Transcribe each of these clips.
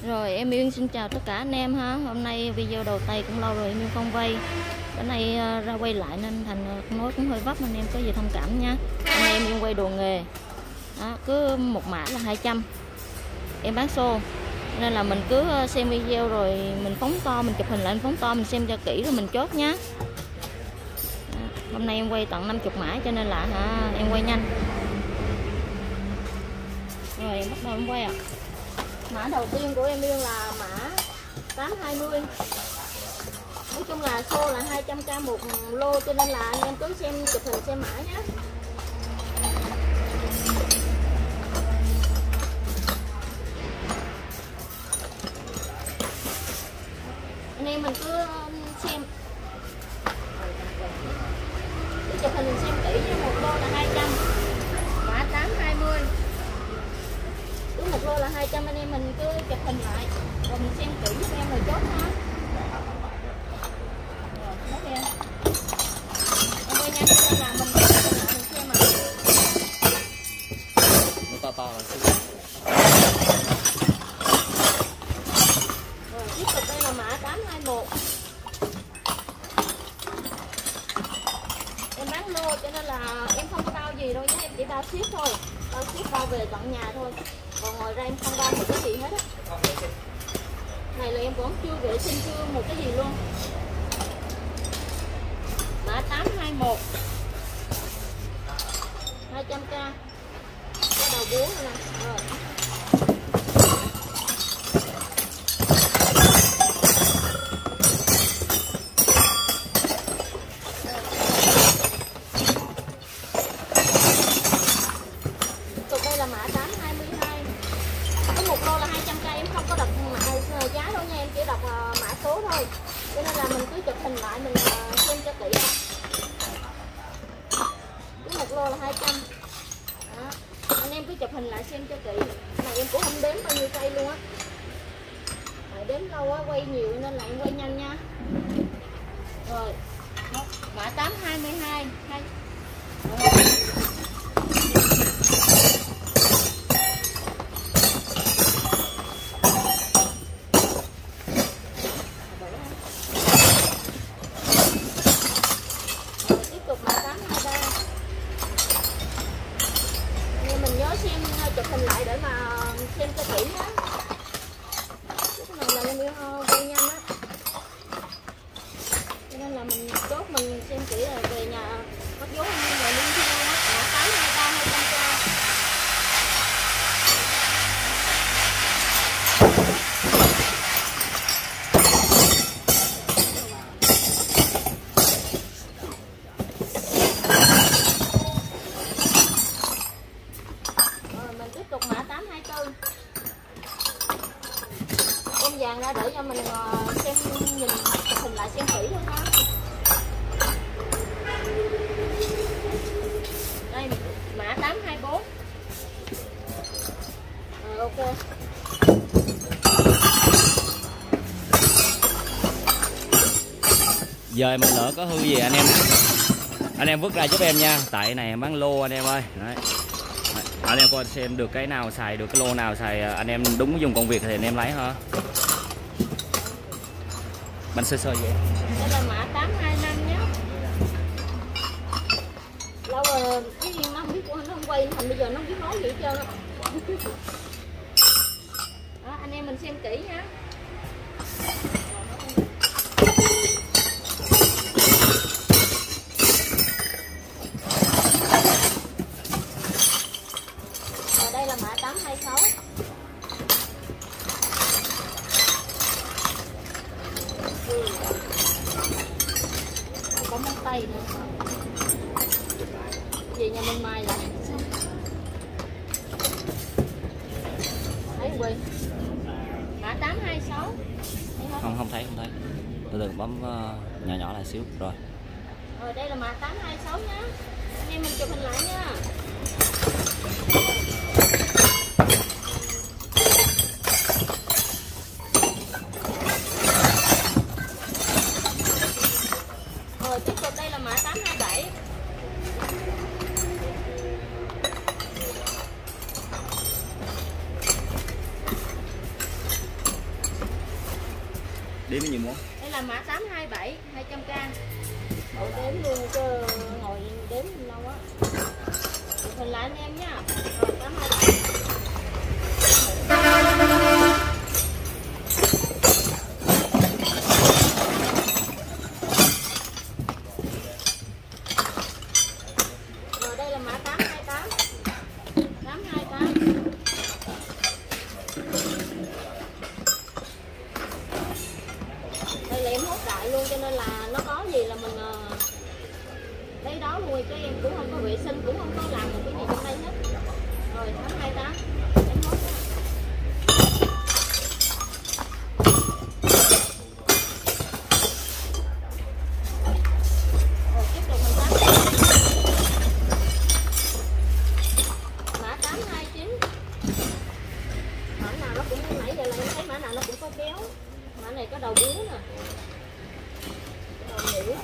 Rồi em Uyên xin chào tất cả anh em ha. Hôm nay video đầu tay cũng lâu rồi em Uyên không quay. Bữa nay ra quay lại nên thành nói cũng hơi vấp, anh em có gì thông cảm nha. Hôm nay em Uyên quay đồ nghề. Đó, cứ một mã là 200. Em bán xô. Nên là mình cứ xem video rồi mình phóng to, mình chụp hình lại, mình phóng to, mình xem cho kỹ rồi mình chốt nhá. Hôm nay em quay tận 50 mã cho nên là em quay nhanh. Rồi em bắt đầu em quay ạ. Mã đầu tiên của em Uyên là mã 820. Nói chung là xô là 200k một lô cho nên là anh em cứ xem chụp hình xem mã nhé. Anh em mình cứ xem, cứ chụp hình xem kỹ với một lô là 200. Mã 820. Cứ một lô là 200, anh em mình cứ chụp hình lại rồi mình xem kỹ giúp em rồi chốt ha. Rồi, hết em. Em quay nhanh cho nên là mình chụp hình lại mình xem mà. Nó to to là Rồi, tiếp tục đây là mã 821. Em bán lô cho nên là em không có bao gì đâu nhé, em chỉ bao ship thôi. Bao ship bao về tận nhà thôi. Còn ngoài ra em không bao một cái gì hết á. Này là em vẫn chưa vệ sinh chưa một cái gì luôn. Mã 821 200k. Cái đầu búa này nè. Rồi. Tục đây là mã 822. Có một lô là 200k, em không có đọc mã giá đâu nha, em chỉ đọc mã số thôi. Cho nên là mình cứ chụp hình lại mình xem cho kỹ. Cứ một lô là 200. Đó. Anh em cứ chụp hình lại xem cho kỹ. Này em cũng không đếm bao nhiêu cây luôn á. Đếm lâu quá, quay nhiều nên là em quay nhanh nha. Rồi. Mã 822. Chụp hình lại để mà xem cho kỹ nhé. Cái này là em quay nhanh á, cho nên là mình chốt mình xem kỹ là về nhà bắt dấu anh rồi liên theo á. Mã 823 200k. Mã 824. Em dàn ra để cho mình xem nhìn chụp hình lại xem kỹ luôn ha. Đây mã 824. Rồi ok. giờ mà lỡ có hư gì anh em vứt ra giúp em nha, tại này em bán lô anh em ơi. Đấy. Anh em coi xem được cái nào xài được, cái lô nào xài anh em đúng dùng công việc thì anh em lấy ha. Bánh sơ sơ vậy. Đây là mã 825 nhé. Lâu rồi cái nó không biết của nó không quay thành bây giờ nó không biết nói gì hết trơn á. Đó, anh em mình xem kỹ nha. Đây là mã 826. Có móng tay nữa. Về nhà mình mai lại. Thấy quên. Mã 826. Không thấy. Từ từ bấm nhỏ nhỏ lại xíu rồi. Rồi đây là mã 826 nhá. Anh em mình chụp hình lại nha. Rồi tiếp tục đây là mã 827. Đếm bao nhiêu món? Đây là mã 827 200k. Đậu đếm luôn chứ ngồi đếm lâu quá. Hình lại anh em nha. Rồi 827. Rồi đây là mã 828. 828. Đây là em hốt đại luôn cho nên là nó có gì là mình lấy đó luôn, chứ em cũng không có vệ sinh, cũng không có làm một cái gì trong đây hết. Rồi 828 em hốt nha. Rồi tiếp tục mình 8 mã 829. Mã nào nó cũng nãy giờ là em thấy mã nào nó cũng có kéo. Mã này có đầu bướu nè, đầu nhũ.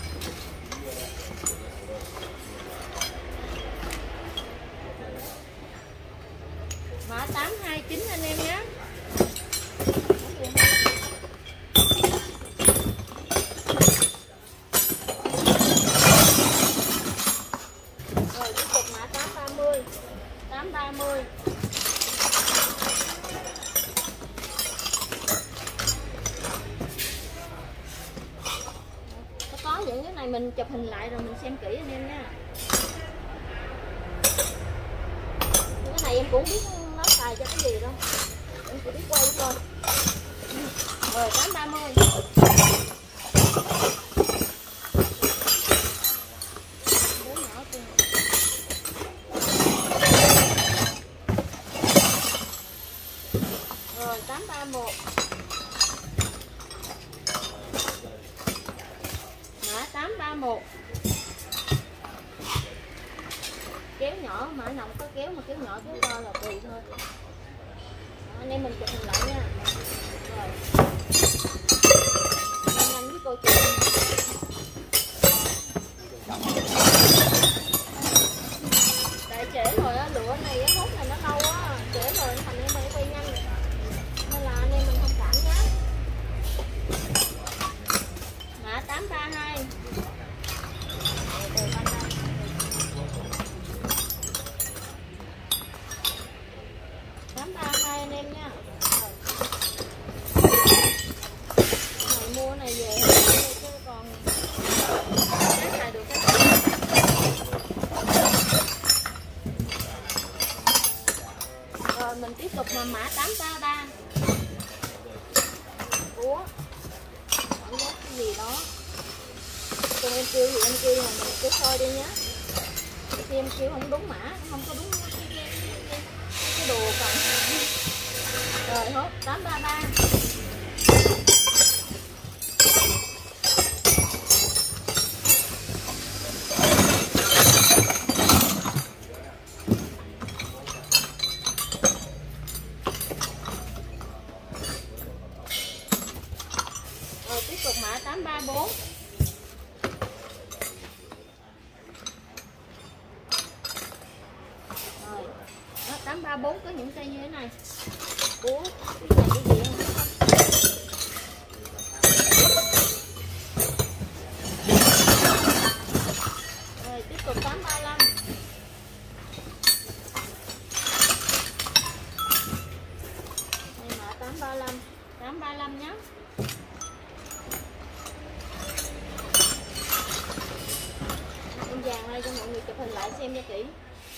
Mã 829 anh em nhé. Rồi tiếp tục mã 830. 830. Có những cái này mình chụp hình lại rồi mình xem kỹ anh em nha. Cái này em cũng biết nó xài cho cái gì đâu, em chỉ biết quay thôi. Rồi 830. Rồi 831. Mã 831. Kéo nhỏ, mã nào có kéo mà kéo nhỏ kéo to là tùy thôi. Đó, anh em mình chụp hình lại nha. Rồi nhanh với cô chị. Tại trễ rồi á, lụa này á, hút này nó lâu á, trễ rồi thành em phải quay nhanh nên là anh em mình thông cảm nhé. Mã 832. Rồi 832 anh em nha. Này mua này về chứ còn cái xài được cái này. Rồi mình tiếp tục mà mã 833. Ủa cảm giác cái gì đó. Còn em kêu thì em kêu là mình cứ coi đi nhé. Khi em kêu không đúng mã, không có đúng cái đồ còn. Rồi hốt 833. Rồi tiếp tục mã 834. Rồi đó, 834 có những cây như thế này. Ủa cái này cái gì không? Rồi tiếp tục 835. Đây mã 835. 835 nhé. Em dàn đây cho mọi người chụp hình lại xem cho kỹ.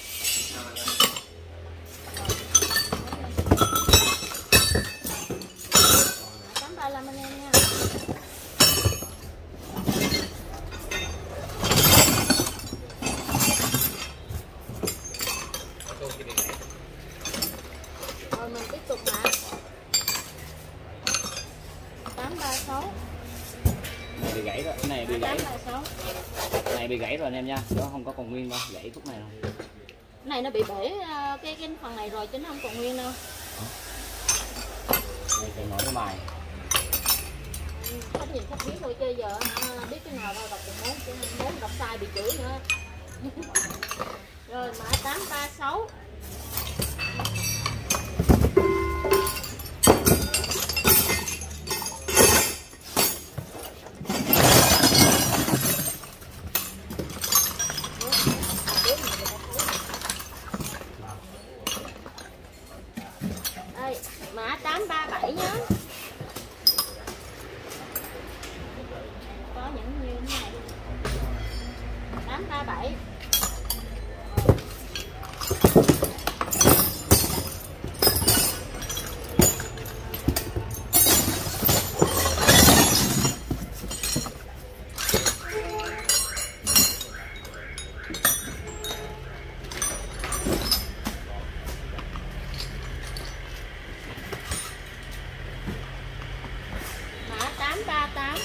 835 anh em nha. Rồi mình tiếp tục mã 836. Này bị gãy rồi, cái này bị gãy. 836. Cái này bị gãy rồi anh em nha, nó không có còn nguyên đâu, gãy khúc này rồi. Cái này nó bị bể cái phần này rồi chứ nó không còn nguyên đâu. Đây phải nói cái mài. Khách nhìn khách biết thôi chứ giờ biết cái nào đâu đọc được món đọc sai bị chửi nữa. Rồi mã 836. Mã 837 nhá. Có những như thế này. 837. Mã 838.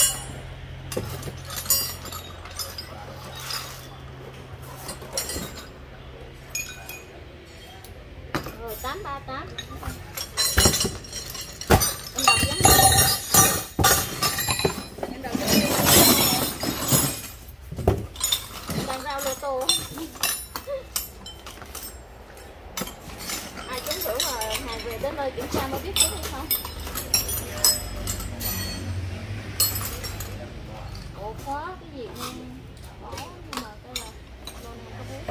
Rồi 838. Em đọc giống như em đọc giống như em đang rau lô tô. Ai trúng thưởng rồi hàng về đến nơi kiểm tra mới biết trúng hay không. Ủa có cái gì nha. Có nhưng mà cái là lô này có biết.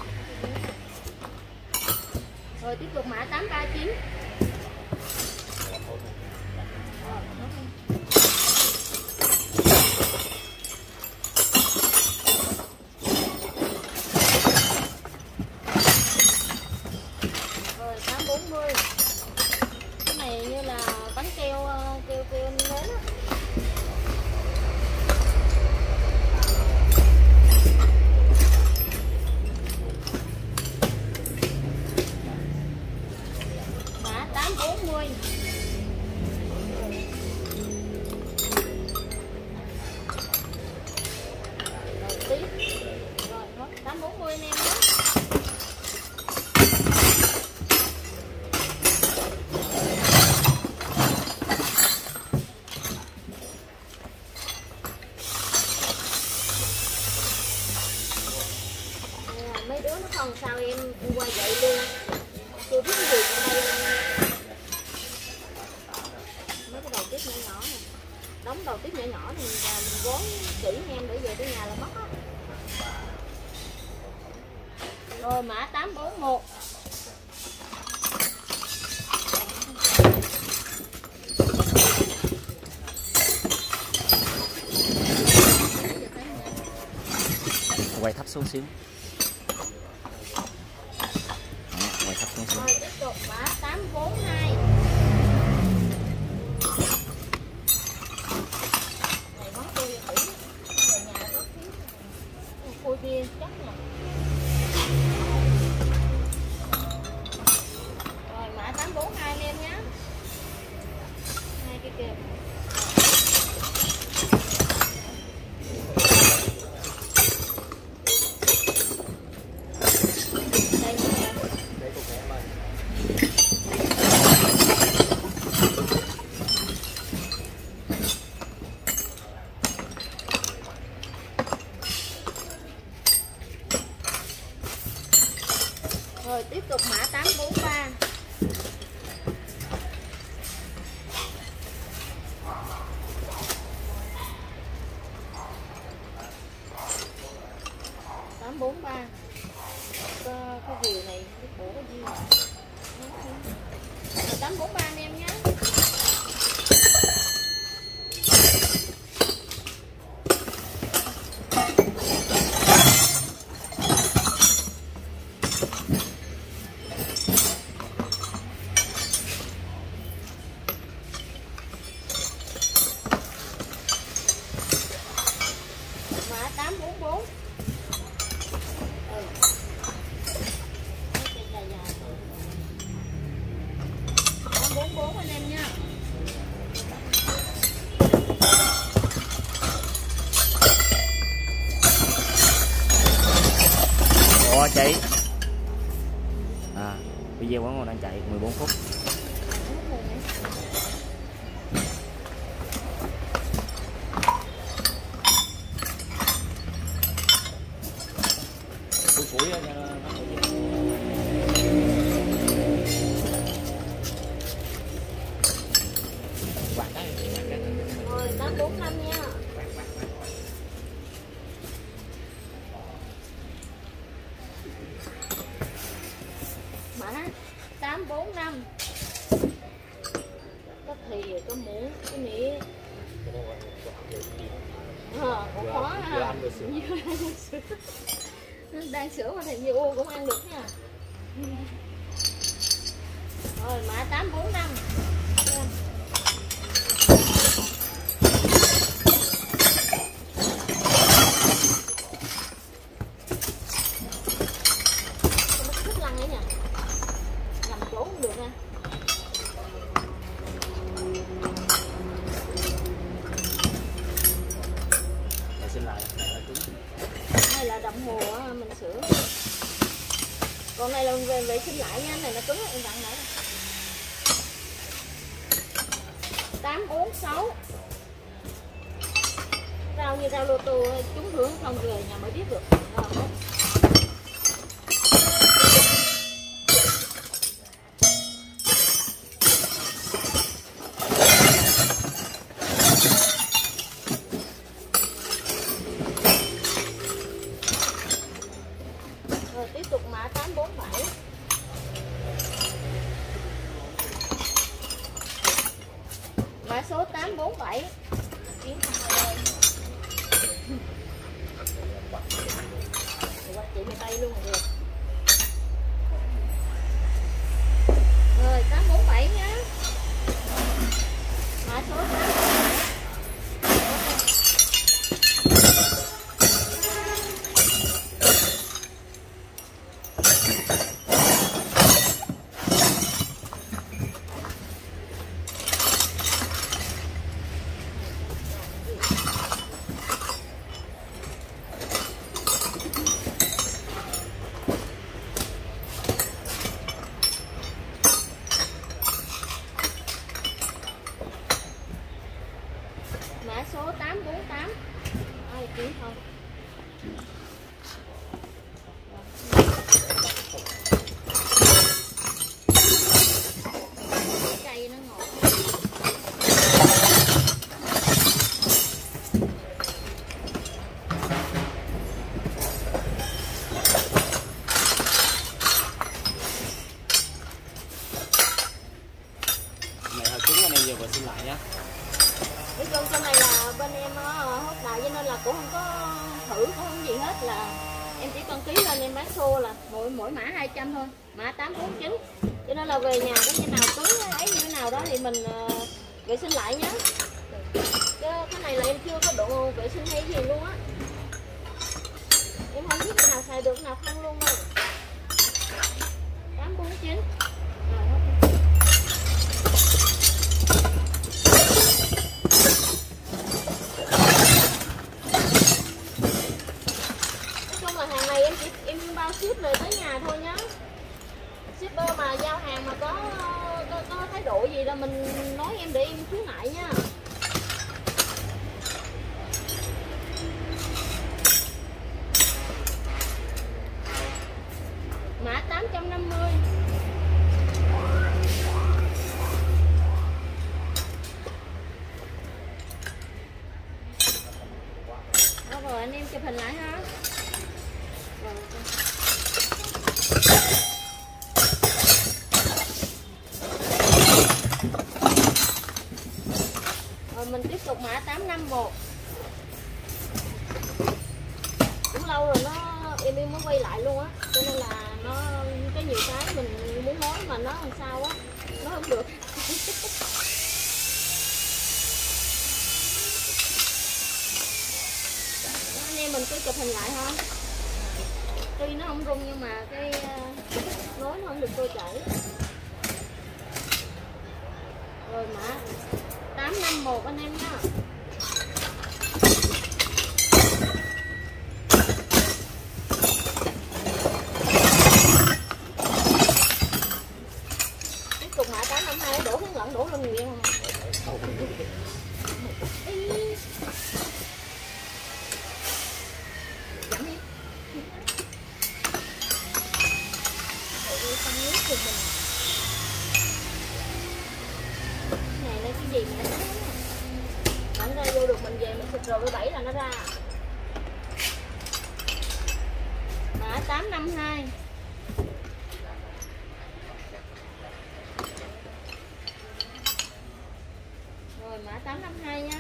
Rồi tiếp tục mã 839. Rồi 840. Cái này như là bánh keo keo nến á. Mã 840. Rồi tiếp. Rồi hết 840 anh em nhé. Mấy đứa nó không sao em qua dậy luôn. Chưa biết cái gì ở đây. Mấy cái đầu tiếp nhỏ nhỏ này. Đóng đầu tiếp nhỏ nhỏ này và mình vốn kỹ em để về tới nhà là mất á. Rồi mã 841. Quay thấp xuống xíu. Đó, quay thấp xuống xíu. Rồi tiếp tục mã 842. Này món tôi thử về nhà có thiếu phôi bia chắc nè. Rồi mã 842 anh em nhé. Hai cái kìa. Đây nha. Rồi tiếp tục mã 843. Cái dìu này cái bổ cái dìu. 843 anh em nhé. Mã 844. Anh em nha. Ủa chị. Video quán ngon đang chạy 14 phút. Phủi nha. Rồi 845 nha. Mã 845. sữa muỗng cái nỉ cũng khó ha. Đang sữa mà thầy Như cũng ăn được nha. Rồi mã 845. Thích lăn ấy nha. Nằm chỗ cũng được nha. Đây là đồng hồ mình sửa. Còn này là về vệ sinh lại nha, này nó cứng em bạn nãy. 846. Rau như rau lô tô trúng thưởng không về nhà mới biết được. Rồi tiếp tục mã 847. Mã số 847. Kiến ơi. Qua chị miền Tây luôn rồi. Rồi 847 nhá. Mã số 847. Mã số 848. Ai kiếm không? Cây nó ngọt. Này hơi cứng anh em vừa xin lại nhá. Cái con này là bên em hốt đại cho nên là cũng không có thử, cũng không gì hết, là em chỉ cần ký lên em bán xô là mỗi mã 200 thôi, mã 849. Cho nên là về nhà có như nào cứng ấy như thế nào đó thì mình vệ sinh lại nhé. Cái này là em chưa có độ vệ sinh hay gì luôn á, em không biết cái nào xài được cái nào không luôn đâu. 849. Em bao ship về tới nhà thôi nhá. Shipper mà giao hàng mà có thái độ gì là mình nói em để em khiếu nại nha. Mã 850. Đó rồi anh em chụp hình lại ha. Rồi mình tiếp tục mã 851. Cũng lâu rồi em mới quay lại luôn á, cho nên là nó có nhiều cái mình muốn nói mà nó làm sao á, nó không được. Anh em mình cứ chụp hình lại ha. Tuy nó không rung nhưng mà cái nối nó không được trôi chảy. Rồi mã 851 anh em nha. Tiếp tục mã 852 đổ hướng lẫn đổ lên nguyên không? Này là cái gì mà nó ra vô được mình về mình xịt rồi 17 là nó ra. Mã 852. mã 852 nhá.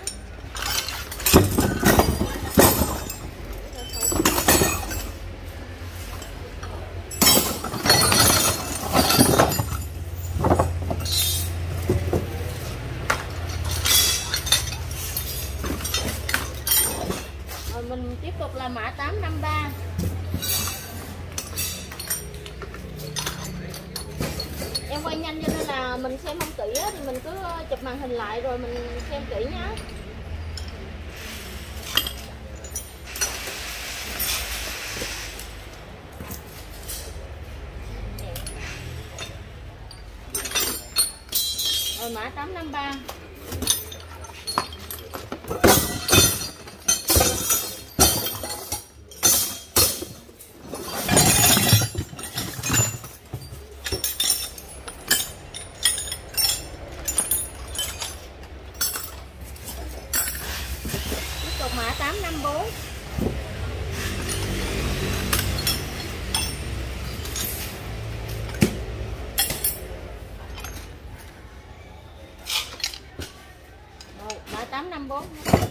Rồi mình tiếp tục là mã 853. Em quay nhanh cho nên là mình xem không kỹ á, thì mình cứ chụp màn hình lại rồi mình xem kỹ nhá. Rồi mã 853. Mã 854. Rồi, mã 854.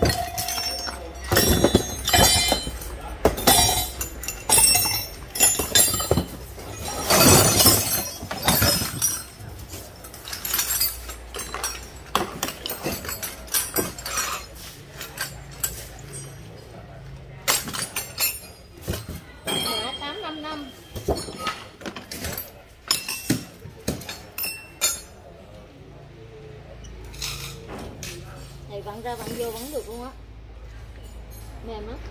Này vặn ra vặn vô vẫn được luôn á, mềm lắm.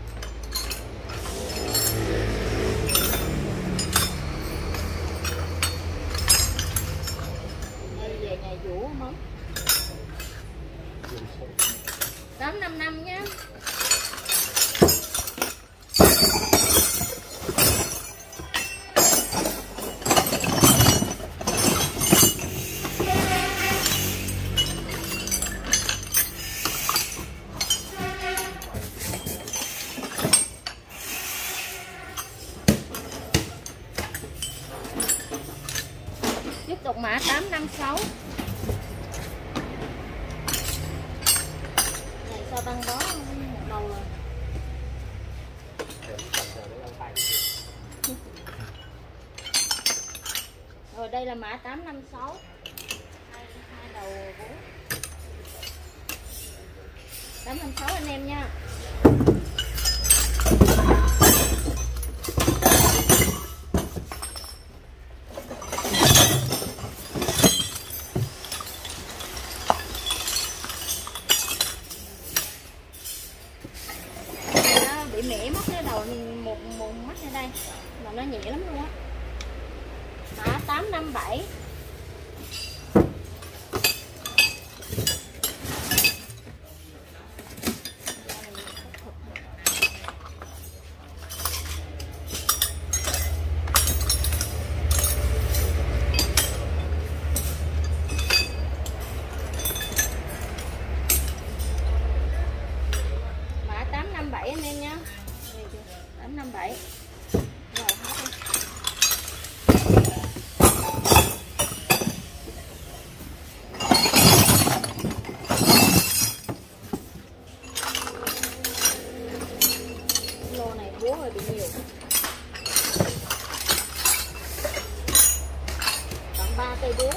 Đây về nhà vũ món 855 nhé. Tiếp tục mã 856. Này sao băng bó một đầu rồi. Rồi đây là mã 856. Hai đầu 4. 856 anh em nha. Bị mẻ mất cái đầu một mắt ở đây mà nó nhẹ lắm luôn á. Mã 857. Mã 857 anh em nha. 857. Rồi hết đi. Lô này búa hơi bị nhiều. Tận 3 cây búa.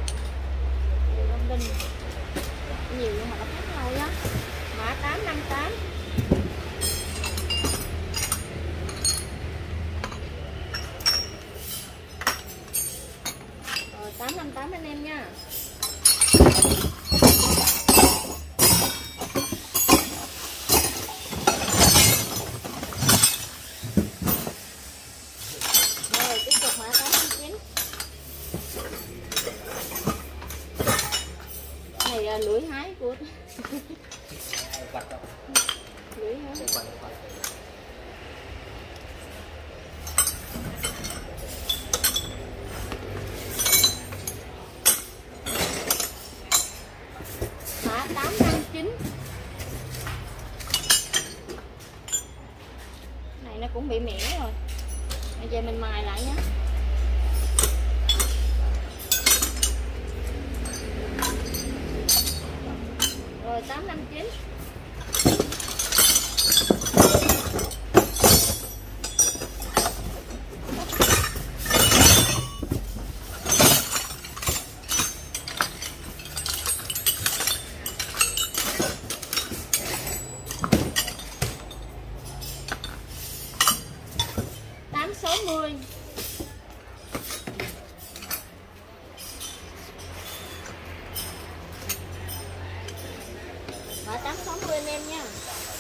Linh nhiều nhưng mà nó khác nhau nhá. Mã 858. Rồi 858 anh em nha. Rồi tiếp tục mã 859. Này là lưỡi hái của lưỡi hái. Mã 859. Này nó cũng bị mẻ rồi. Bây giờ mình mài lại nhé. Rồi 859. Mã 860 anh em nha.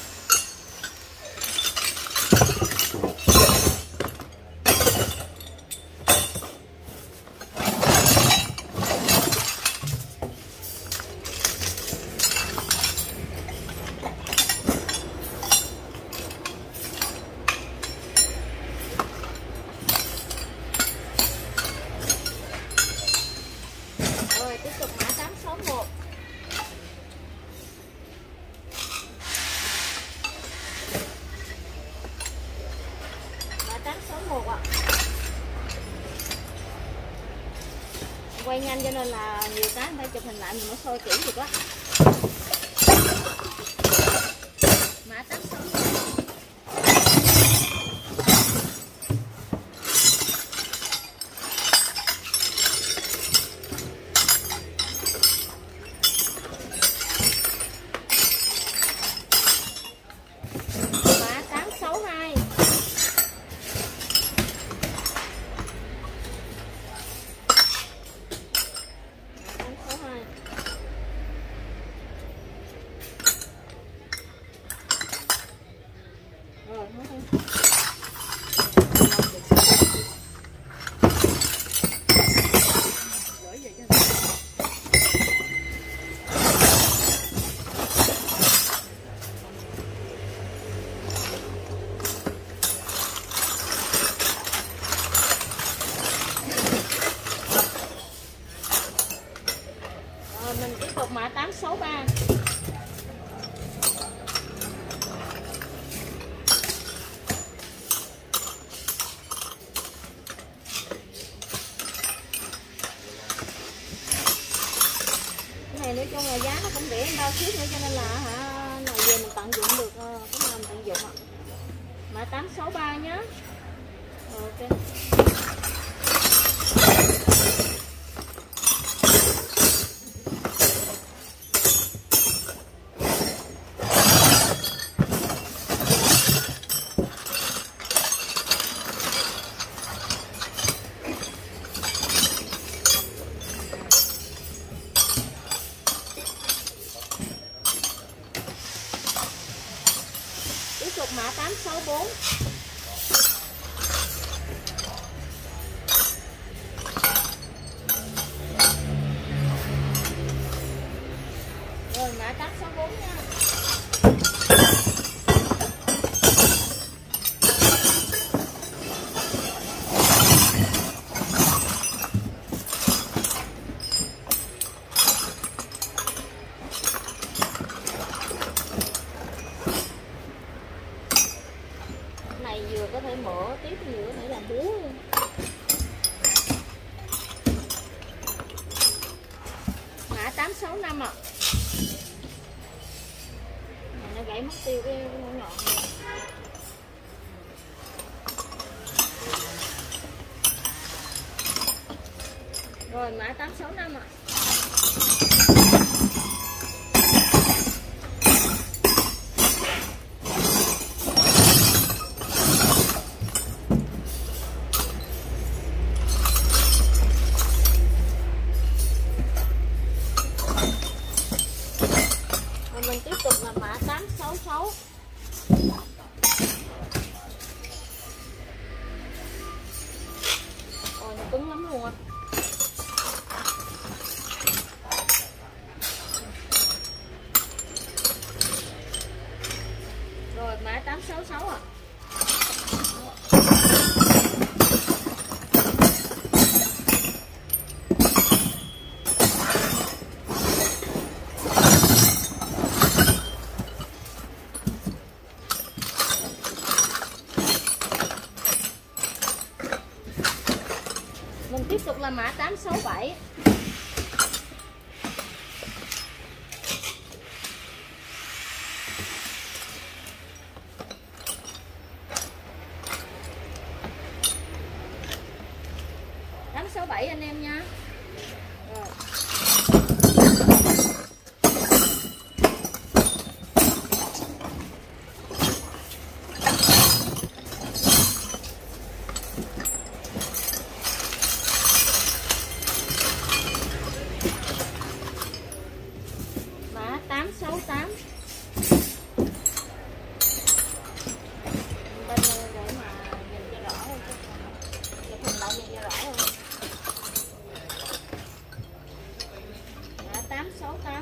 Rồi tiếp tục mã 861. Mã 861 ạ. Quay nhanh cho nên là nhiều cái phải chụp hình lại mình mới soi kỹ được á. Mã 861. Mã 862. Rồi, hết rồi. Rồi mình tiếp tục mã 863. Này nói chung là giá nó cũng rẻ bao ship nữa cho nên là nào về mình tận dụng được cái nào mình tận dụng ạ. Mã 863 nhé. Ok. Tiếp tục mã 864. Rồi mã 864 nha. Này vừa có thể mở tiếp vừa có thể làm búa luôn. Mã 865 ạ. Này nó gãy mất tiêu cái mũi nhọn này. Rồi mã 865 ạ. Mình tiếp tục là mã 866. Ôi nó cứng lắm luôn á. Rồi mã 866 ạ. Mình tiếp tục là mã 867. 887 anh em nha. Rồi. Mã 868. Bên để mà nhìn cho rõ hơn, chụp hình lại nhìn cho rõ hơn. Mã 868.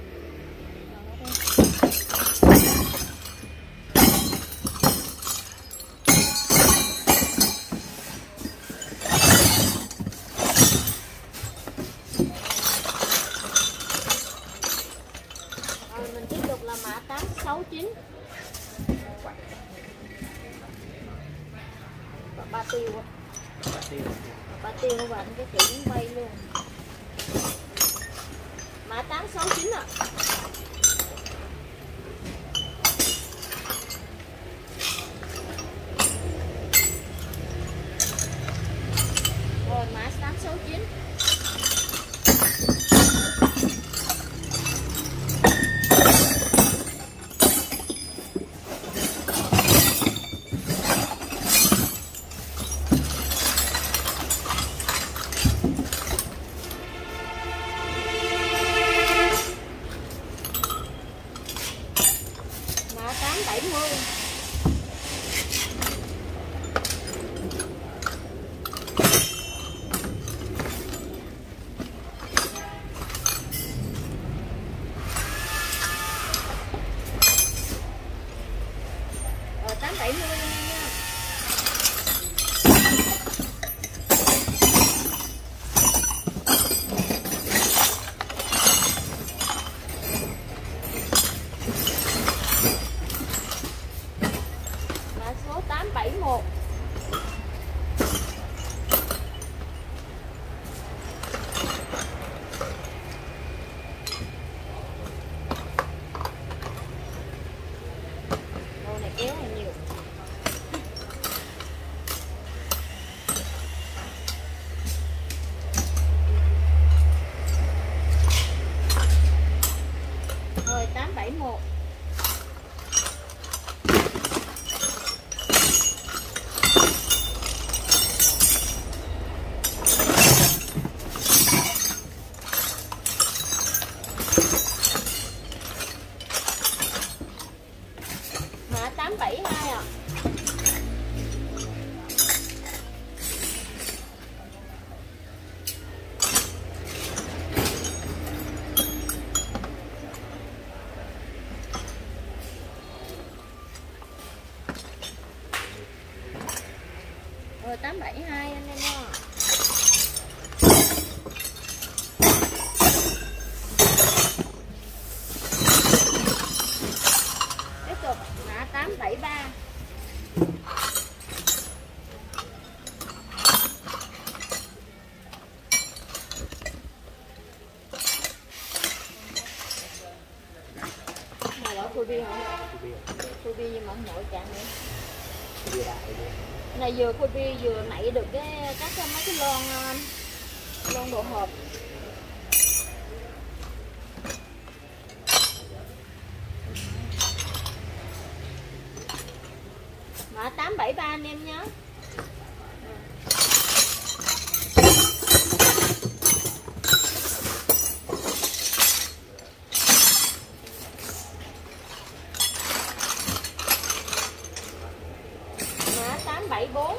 Rồi mình tiếp tục là mã 869. Ba tiêu á. Ba tiêu các bạn, cái kiểu bay luôn. Mã 869 ạ. Rồi mã 869. Mã 870. Rồi 870 anh em nha. Mã số 871. Đồ này kéo này nhiều. Rồi 871. Mã 872 ạ. Rồi 872 anh em nha. Tiếp tục mã 873. Này đó Full Bi không? Full Bi nhưng mà không nổi chạm nữa. Này vừa Full Bi vừa nảy được các mấy cái lon đồ hộp. Mã 873 anh em nhé. Mã 874.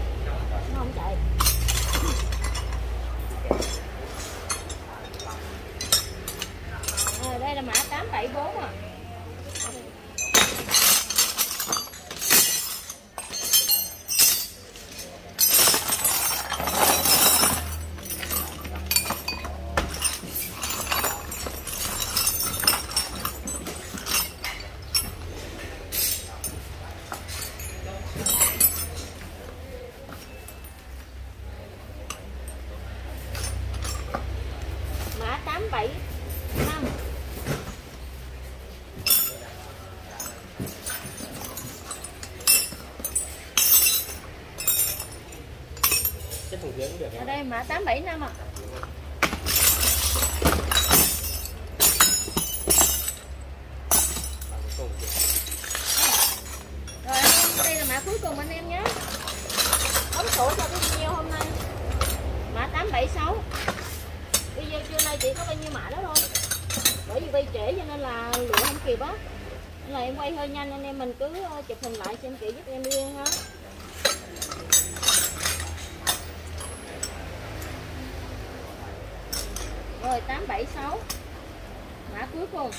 Nó không chạy. Chất thùng dưới cũng được. Ở đây mã 875 ạ. Rồi anh em, đây là mã cuối cùng anh em nhé. Ống sổ cho cái video hôm nay. Mã 876. Video trưa nay chỉ có bao nhiêu mã đó thôi. Bởi vì quay trễ cho nên là lựa không kịp á. Nên là em quay hơi nhanh, anh em mình cứ chụp hình lại xem kỹ giúp em riêng ha. Rồi 876. Mã cuối cùng.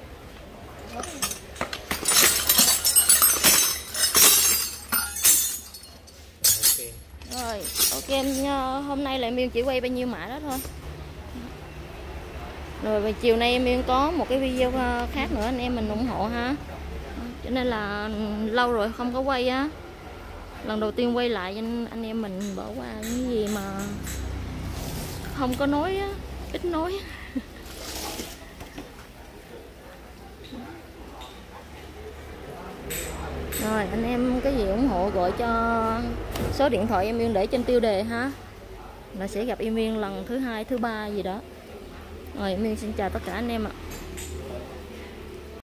Rồi, ok em, hôm nay là em chỉ quay bao nhiêu mã đó thôi. Rồi và chiều nay em có một cái video khác nữa anh em mình ủng hộ ha. Cho nên là lâu rồi không có quay á. Lần đầu tiên quay lại nên anh em mình bỏ qua những gì mà không có nói á, ít nói. Rồi anh em cái gì ủng hộ gọi cho số điện thoại em Uyên để trên tiêu đề ha. Là sẽ gặp em Uyên lần thứ 2, thứ 3 gì đó. Rồi em Uyên xin chào tất cả anh em ạ.